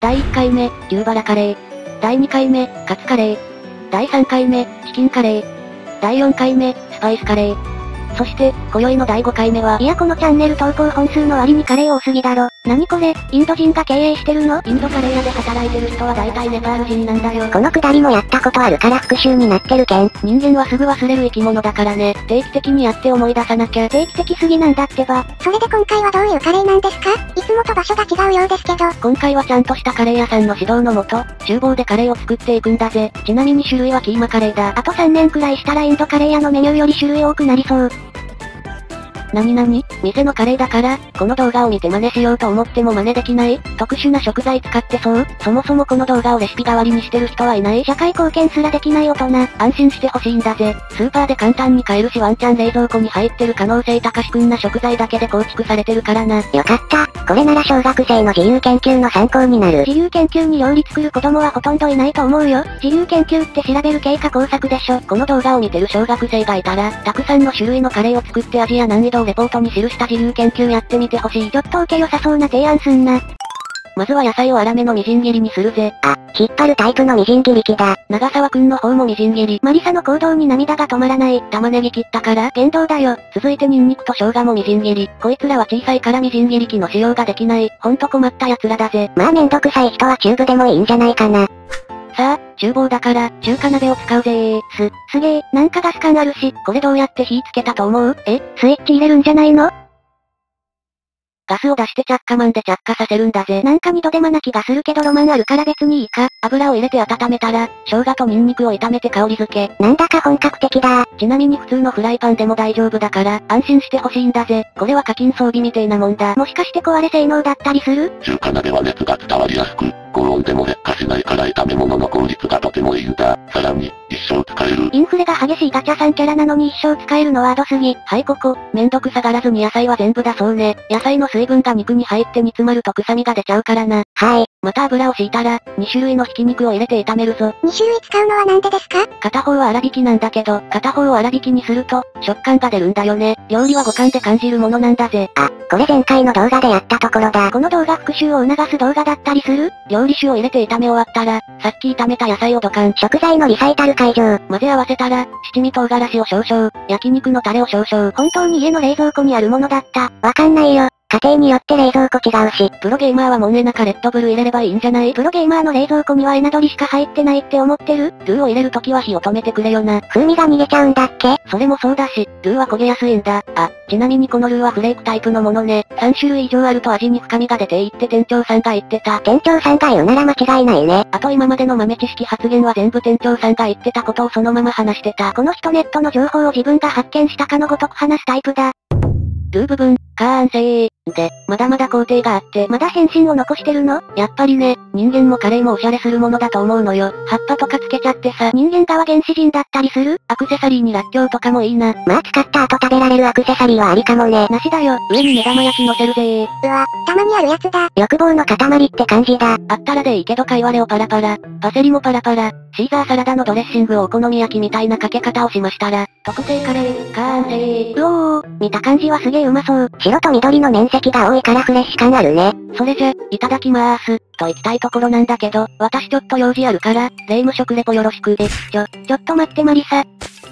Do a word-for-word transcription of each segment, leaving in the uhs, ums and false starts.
だいいっかいめ、牛バラカレー。だいにかいめ、カツカレー。だいさんかいめ、チキンカレー。だいよんかいめ、スパイスカレー。そして、今宵のだいごかいめは、 いやこのチャンネル投稿本数の割にカレー多すぎだろ。何これ、インド人が経営してるの？ インドカレー屋で働いてる人は大体ネパール人なんだよ。 このくだりもやったことあるから復習になってるけん。 人間はすぐ忘れる生き物だからね。定期的にやって思い出さなきゃ。 定期的すぎなんだってば。それで今回はどういうカレーなんですか？いつもと場所が違うようですけど。 今回はちゃんとしたカレー屋さんの指導のもと、厨房でカレーを作っていくんだぜ。ちなみに種類はキーマカレーだ。 あとさんねんくらいしたらインドカレー屋のメニューより種類多くなりそう。 なになに？店のカレーだから、この動画を見て真似しようと思っても真似できない？特殊な食材使ってそう？そもそもこの動画をレシピ代わりにしてる人はいない？ 社会貢献すらできない大人。 安心してほしいんだぜ。スーパーで簡単に買えるしワンチャン冷蔵庫に入ってる可能性高しくんな食材だけで構築されてるからな。 よかった。これなら小学生の自由研究の参考になる。自由研究に料理作る子供はほとんどいないと思うよ。自由研究って調べる経過工作でしょ。 この動画を見てる小学生がいたら、たくさんの種類のカレーを作って味や難易度をレポートに記した自由研究やってみてほしい。 ちょっと受け良さそうな提案すんな。 まずは野菜を粗めのみじん切りにするぜ。 あ、引っ張るタイプのみじん切り機だ。 長沢くんの方もみじん切り。 マリサの行動に涙が止まらない。 玉ねぎ切ったから言動だよ。 続いてニンニクと生姜もみじん切り。こいつらは小さいからみじん切り機の使用ができない。ほんと困った奴らだぜ。 まあめんどくさい人はチューブでもいいんじゃないかな。 さあ、厨房だから、中華鍋を使うぜー。 す、すげー、なんかガス感あるし。 これどうやって火つけたと思う？ え、スイッチ入れるんじゃないの？ ガスを出して着火マンで着火させるんだぜ。 なんか二度手間な気がするけどロマンあるから別にいいか。 油を入れて温めたら、生姜とニンニクを炒めて香り付け。 なんだか本格的だ。 ちなみに普通のフライパンでも大丈夫だから、安心してほしいんだぜ。これは課金装備みてえなもんだ。 もしかして壊れ性能だったりする？ 中華鍋は熱が伝わりやすく、高温でも劣化しないから炒め物の効率がとてもいいんだ。さらに、一生使える。 インフレが激しいガチャさんキャラなのに一生使えるのはアドすぎ。 はいここ、めんどくさがらずに野菜は全部だそうね。野菜の水分が肉に入って煮詰まると臭みが出ちゃうからな。 はい。 また油を敷いたら、に種類のひき肉を入れて炒めるぞ。 に種類使うのはなんでですか？ 片方は粗挽きなんだけど、片方を粗挽きにすると、食感が出るんだよね。料理は五感で感じるものなんだぜ。 あ、これ前回の動画でやったところだ。この動画復習を促す動画だったりする？ 料理酒を入れて炒め終わったら、さっき炒めた野菜をドカン。 食材のリサイタル会場。 混ぜ合わせたら、七味唐辛子を少々、焼肉のタレを少々。 本当に家の冷蔵庫にあるものだった。わかんないよ。家庭によって冷蔵庫違うし。 プロゲーマーはモンエナかレッドブル入れればいいんじゃない？ プロゲーマーの冷蔵庫にはエナドリしか入ってないって思ってる？ ルーを入れるときは火を止めてくれよな。 風味が逃げちゃうんだっけ？ それもそうだし、ルーは焦げやすいんだ。あ、ちなみにこのルーはフレークタイプのものね。さん種類以上あると味に深みが出ていいって店長さんが言ってた。 店長さんが言うなら間違いないね。 あと今までの豆知識発言は全部店長さんが言ってたことをそのまま話してた。 この人ネットの情報を自分が発見したかのごとく話すタイプだ。 ルー部分、完成で、まだまだ工程があって、 まだ変身を残してるの？ やっぱりね、人間もカレーもおしゃれするものだと思うのよ。葉っぱとかつけちゃってさ。 人間側原始人だったりする？ アクセサリーにらっきょうとかもいいな。 まあ使った後食べられるアクセサリーはありかもね。 なしだよ。上に目玉焼き乗せるぜー。 うわ、たまにあるやつだ。欲望の塊って感じだ。 あったらでいいけど貝割れをパラパラ。パセリもパラパラ。シーザーサラダのドレッシングをお好み焼きみたいなかけ方をしましたら、特製カレー、完成。 うおー、見た感じはすげえうまそう。白と緑の面積が多いからフレッシュ感あるね。 それじゃ、いただきまーす。と行きたいところなんだけど、私ちょっと用事あるから、霊夢食レポよろしく。え、ちょ、 ちょっと待ってマリサ。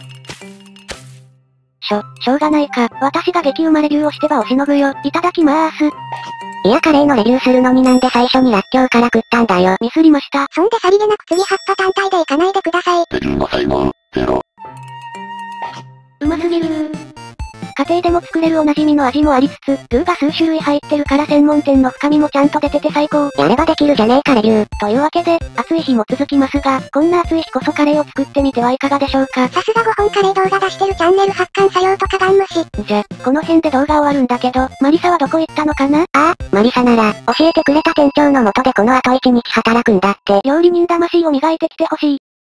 しょ、しょうがないか。私が激うまレビューをしてばおしのぐよ。いただきまーす。 いやカレーのレビューするのになんで最初にらっきょうから食ったんだよ。 ミスりました。 そんでさりげなく次葉っぱ単体でいかないでください。 レビューの才能、ゼロ。 うますぎるー。家庭でも作れるおなじみの味もありつつ、ルーが数種類入ってるから専門店の深みもちゃんと出てて最高。 やればできるじゃねえかレビュー。 というわけで、暑い日も続きますが、こんな暑い日こそカレーを作ってみてはいかがでしょうか。さすがごほんカレー動画出してるチャンネル発汗作用とかガン無視。 じゃ、 この辺で動画終わるんだけど、マリサはどこ行ったのかな？ ああ、マリサなら、教えてくれた店長の元でこの後一日働くんだって。 料理人魂を磨いてきてほしい。